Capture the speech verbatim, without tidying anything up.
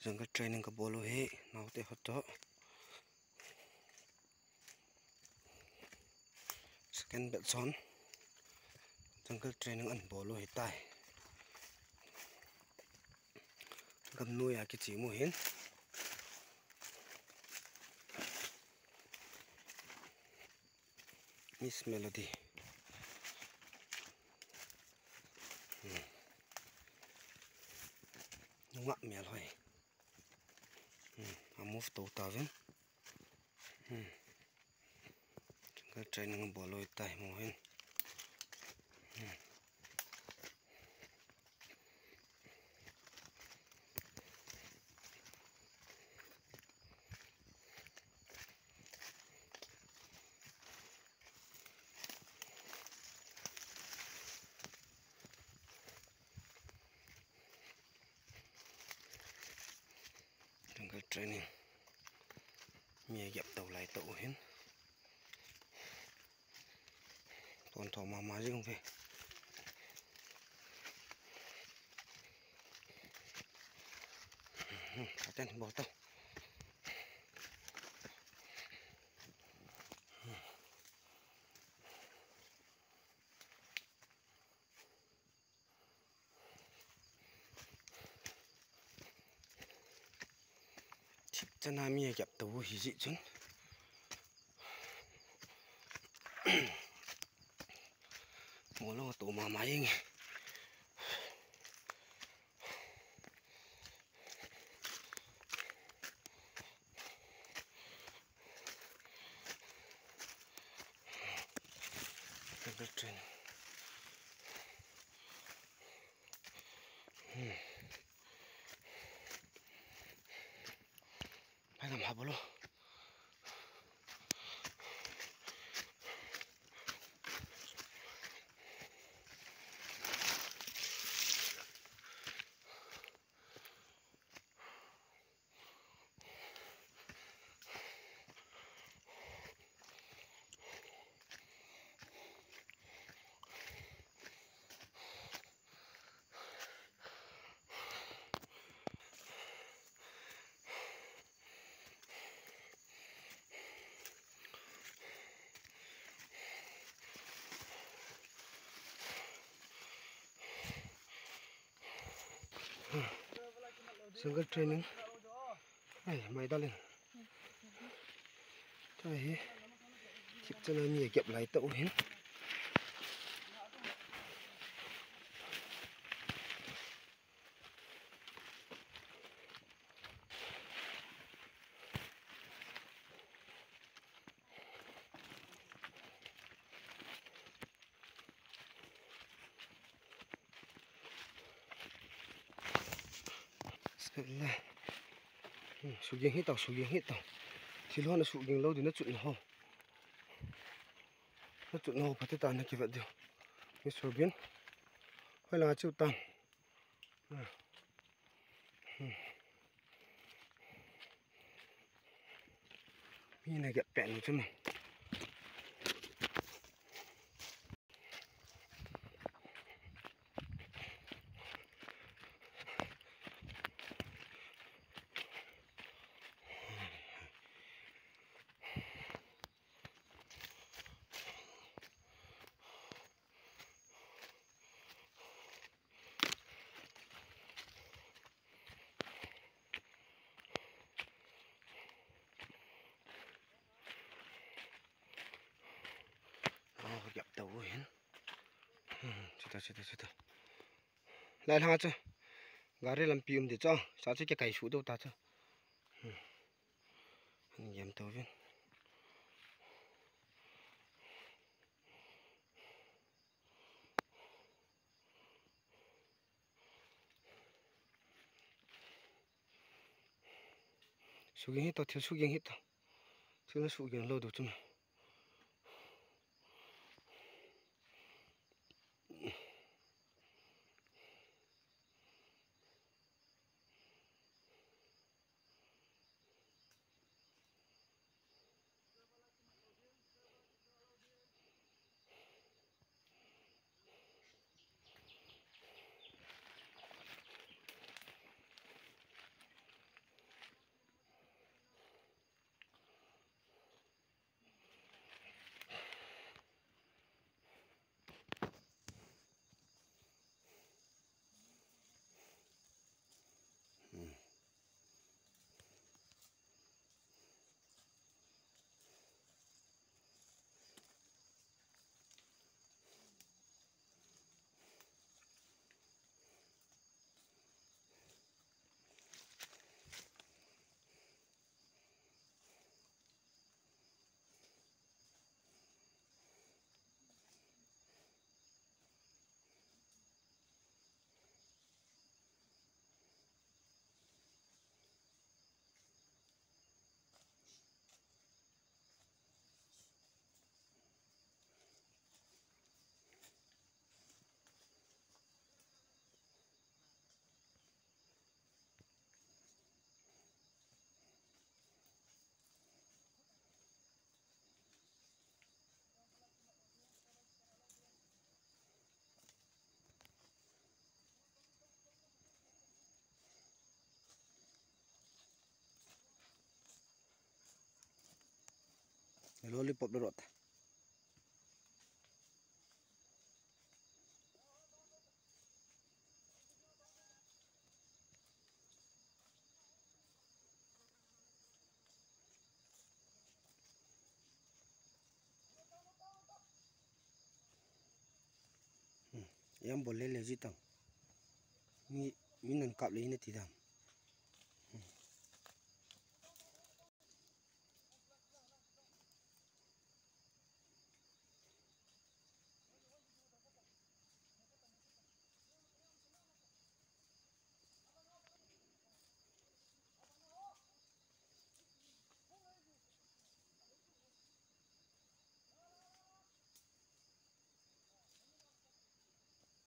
jungle training ka bolo he naute hoto second bet son jungle training an bolo he tai gam nu ya ki chi mu hin Miss Melody ngak mel hoi a move to ta ven jungle training bolo he tai mu hin jungle training mía dập tàu lại tàu hin toàn thọ mà mà chứ không về cả tên bỏ tàu chân nam mía dập tàu hỉ dị chứ mua lo tàu mà máy nghe jungle training phải làm hả bố lo jungle training ai mày ta lên đây kịp cho nên nhiều kẹp lại tậu hết là sụt giang hết tàu sụt giang hết tàu thì lo nó sụt giang lâu thì nó trụn hồ nó trụn hồ phải tới tàn nó kịp vậy được cái sụt biến hay là chịu tàn mi này gẹt bẹn chứ mà gặp tàu hết, chết ta chết ta chết ta, lại hàng chứ, gà đây làm pium để cho, sao chứ cái cày sụt đâu ta chứ, nhầm tàu viên, sụt hết tàu thiếu sụt hết tàu, chứ nó sụt lâu được chứ mà. lollipop dorot. Yang boleh lagi tang. Ni ni nan kap lagi nanti dah.